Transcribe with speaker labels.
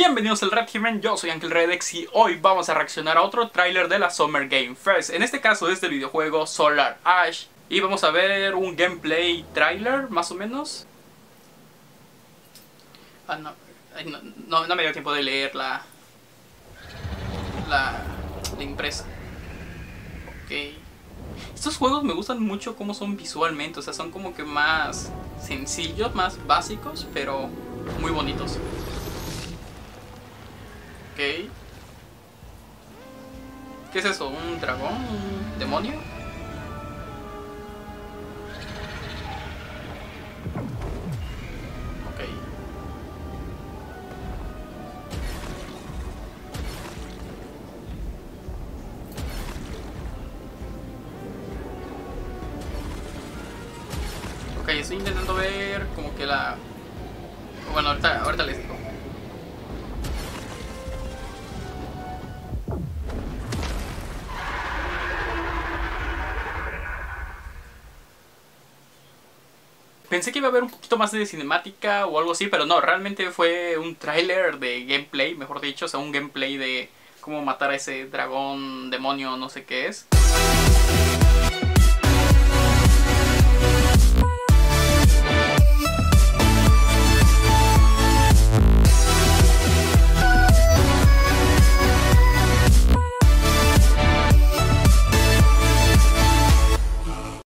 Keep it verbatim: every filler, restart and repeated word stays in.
Speaker 1: Bienvenidos al Red Human, yo soy Uncle Redex y hoy vamos a reaccionar a otro tráiler de la Summer Game Fest. En este caso es del videojuego Solar Ash. Y vamos a ver un gameplay tráiler, más o menos. Ah, no, no, no, no me dio tiempo de leer la, la, la impresa. Ok. Estos juegos me gustan mucho cómo son visualmente, o sea, son como que más sencillos, más básicos, pero muy bonitos. Ok. ¿Qué es eso? ¿Un dragón? ¿Un demonio? Ok. Ok, estoy intentando ver como que la... Bueno, ahorita, ahorita les digo. Pensé que iba a haber un poquito más de cinemática o algo así, pero no, realmente fue un tráiler de gameplay, mejor dicho, o sea, un gameplay de cómo matar a ese dragón, demonio, no sé qué es.